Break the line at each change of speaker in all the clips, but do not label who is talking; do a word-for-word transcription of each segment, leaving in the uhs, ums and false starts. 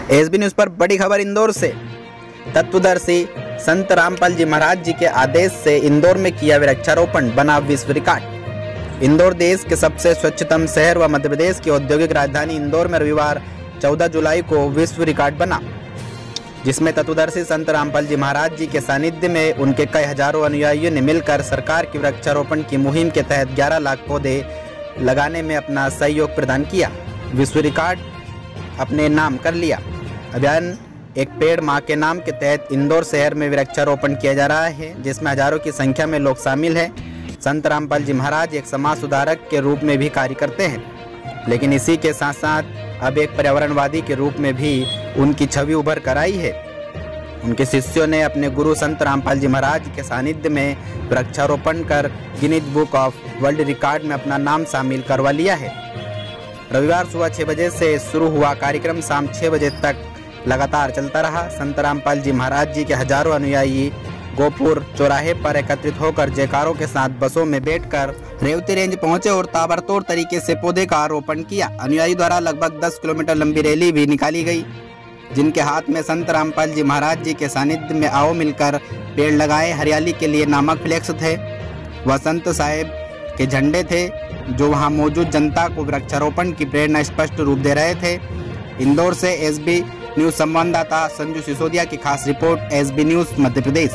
SB news पर बड़ी खबर इंदौर से। तत्वदर्शी संत रामपाल जी महाराज जी के आदेश से इंदौर में किया वृक्षारोपण, बना विश्व रिकॉर्ड। इंदौर देश के सबसे स्वच्छतम शहर व मध्य प्रदेश की औद्योगिक राजधानी इंदौर में रविवार चौदह जुलाई को विश्व रिकॉर्ड बना, जिसमें तत्वदर्शी संत रामपाल जी महाराज जी के सानिध्य में उनके कई हजारों अनुयायियों ने मिलकर सरकार की वृक्षारोपण की मुहिम के तहत ग्यारह लाख पौधे लगाने में अपना सहयोग प्रदान किया। विश्व रिकॉर्ड अपने नाम कर लिया। अभियान एक पेड़ माँ के नाम के तहत इंदौर शहर में वृक्षारोपण किया जा रहा है, जिसमें हजारों की संख्या में लोग शामिल हैं। संत रामपाल जी महाराज एक समाज सुधारक के रूप में भी कार्य करते हैं, लेकिन इसी के साथ साथ अब एक पर्यावरणवादी के रूप में भी उनकी छवि उभर कर आई है। उनके शिष्यों ने अपने गुरु संत रामपाल जी महाराज के सानिध्य में वृक्षारोपण कर Guinness book of world record में अपना नाम शामिल करवा लिया है। रविवार सुबह छः बजे से शुरू हुआ कार्यक्रम शाम छः बजे तक लगातार चलता रहा। संत रामपाल जी महाराज जी के हजारों अनुयायी गोपुर चौराहे पर एकत्रित होकर जयकारों के साथ बसों में बैठकर रेवती रेंज पहुंचे और ताबड़तोड़ तरीके से पौधे का आरोपण किया। अनुयायी द्वारा लगभग दस किलोमीटर लंबी रैली भी निकाली गई, जिनके हाथ में संत रामपाल जी महाराज जी के सानिध्य में आओ मिलकर पेड़ लगाए हरियाली के लिए नामक फ्लेक्स थे। वह संत साहेब के झंडे थे, जो वहां मौजूद जनता को वृक्षारोपण की प्रेरणा स्पष्ट रूप दे रहे थे। इंदौर से एसबी न्यूज संवाददाता संजू सिसोदिया की खास report, SB news Madhya Pradesh.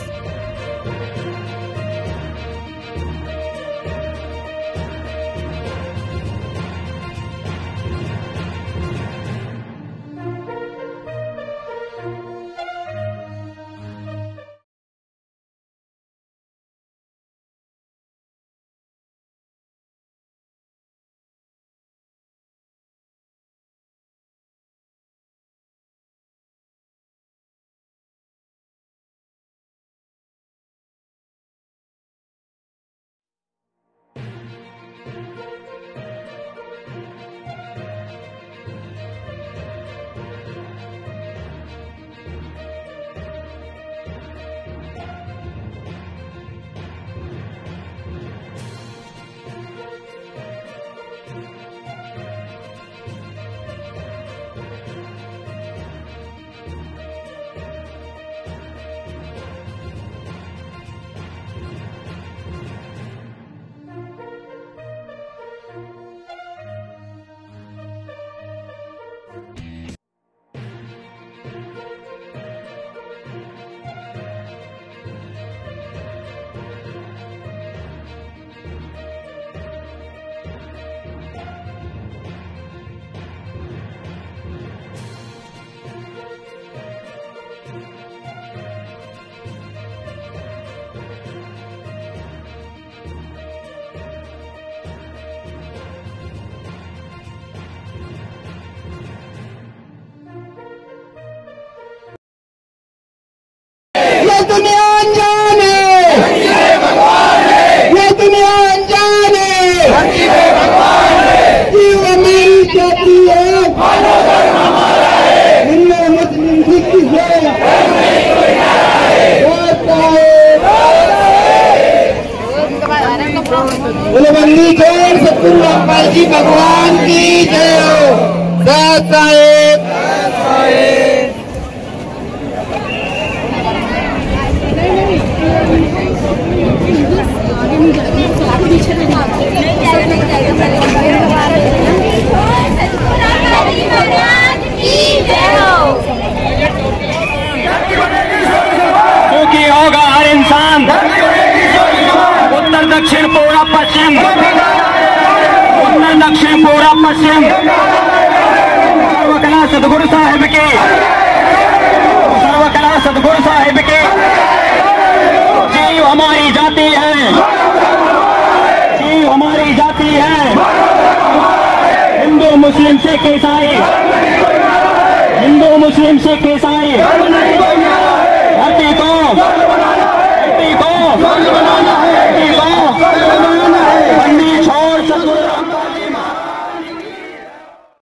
दुनिया अनजान है, ये दुनिया अनजान है, जीव मेरी जाति है, हिंदू मुस्लिम सिख बोले बंदी जय सतगुरु रामपाल जी भगवान की जय हो। दास साहेब
क्योंकि होगा हर इंसान उत्तर दक्षिण पूर्व पश्चिम, उत्तर दक्षिण पूर्व पश्चिम सर्वकला सदगुरु साहिब के, सर्वकला सदगुरु साहिब के जीव हमारी जाति है, जीव हमारी जाति है। हिंदू मुस्लिम सिख ईसाई, हिंदू मुस्लिम सिख ईसाई